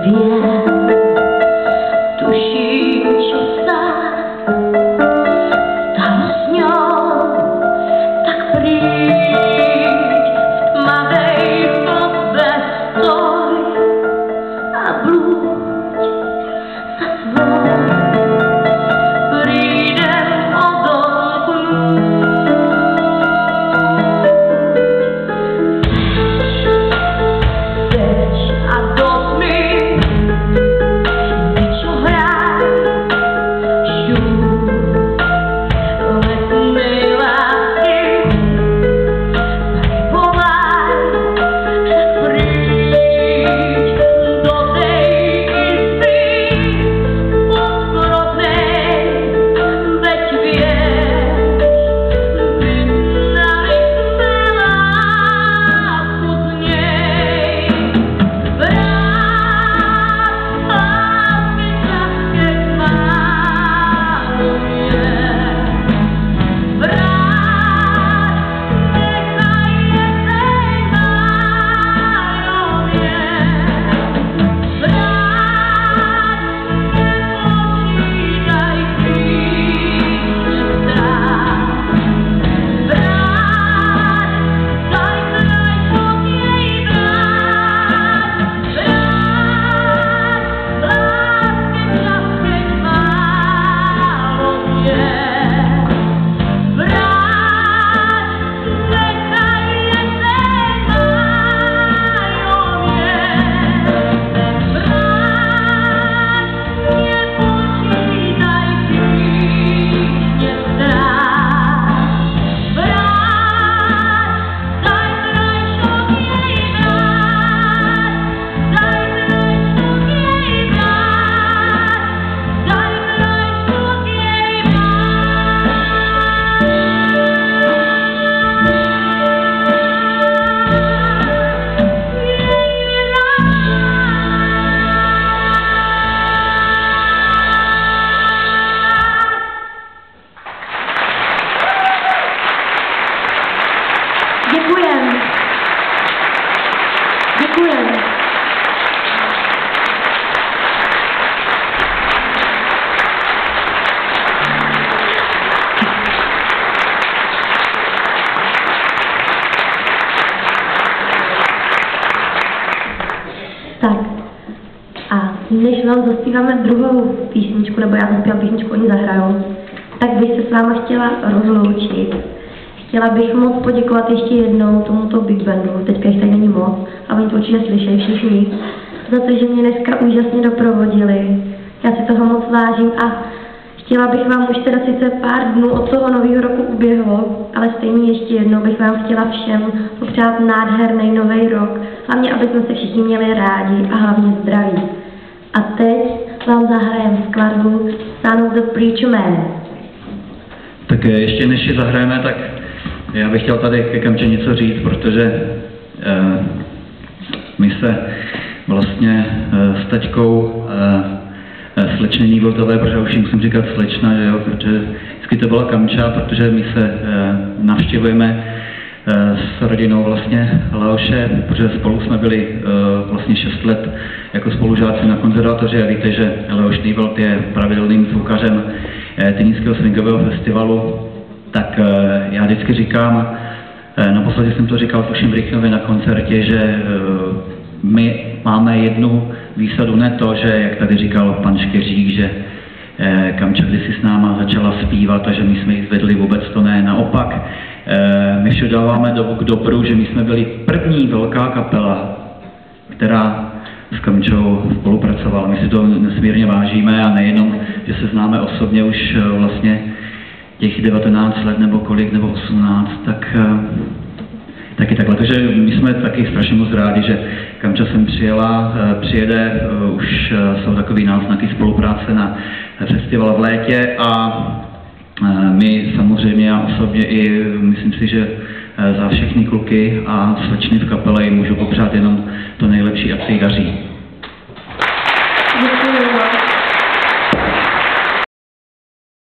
Než vám zaspíváme druhou písničku, nebo já zaspívám písničku, oni zahrajou, tak bych se s váma chtěla rozloučit. Chtěla bych moc poděkovat ještě jednou tomuto Big Bandu, teďka jich tady není moc, a oni to určitě slyšejí všichni, za to, že mě dneska úžasně doprovodili. Já si toho moc vážím a chtěla bych vám, už teda sice pár dnů od toho nového roku uběhlo, ale stejně ještě jednou bych vám chtěla všem popřát nádherný nový rok, hlavně aby jsme se všichni měli rádi a hlavně zdraví. A teď vám zahrajeme skladbu Son of the Preacher Man. Tak ještě než ji zahrajeme, tak já bych chtěl tady ke Kamče něco říct, protože my se vlastně s taťkou slečny Nívoltové, protože už musím říkat slečna, že jo, protože vždycky to byla Kamča, protože my se navštěvujeme s rodinou vlastně Leoše, protože spolu jsme byli vlastně 6 let jako spolužáci na konzervatoři a víte, že Leoš Nývolt je pravidelným zvukařem Týnického swingového festivalu, tak já vždycky říkám, naposledy jsem to říkal tuším Richnovi na koncertě, že my máme jednu výsadu, ne to, že jak tady říkal pan Škeřík, že Kamča kdysi s náma začala zpívat a že my jsme ji zvedli, vůbec to ne, naopak. My vše dáváme k dobru, že my jsme byli první velká kapela, která s Kamčou spolupracovala. My si to nesmírně vážíme a nejenom, že se známe osobně už vlastně těch 19 let nebo kolik, nebo 18, tak taky takhle. Takže my jsme taky strašně moc rádi, že Kamča sem přijede, už jsou takový náznaky spolupráce na festival v létě a my samozřejmě, já osobně i myslím si, že za všechny kluky a slečny v kapele jim můžu popřát jenom to nejlepší a se jí daří. Děkuji.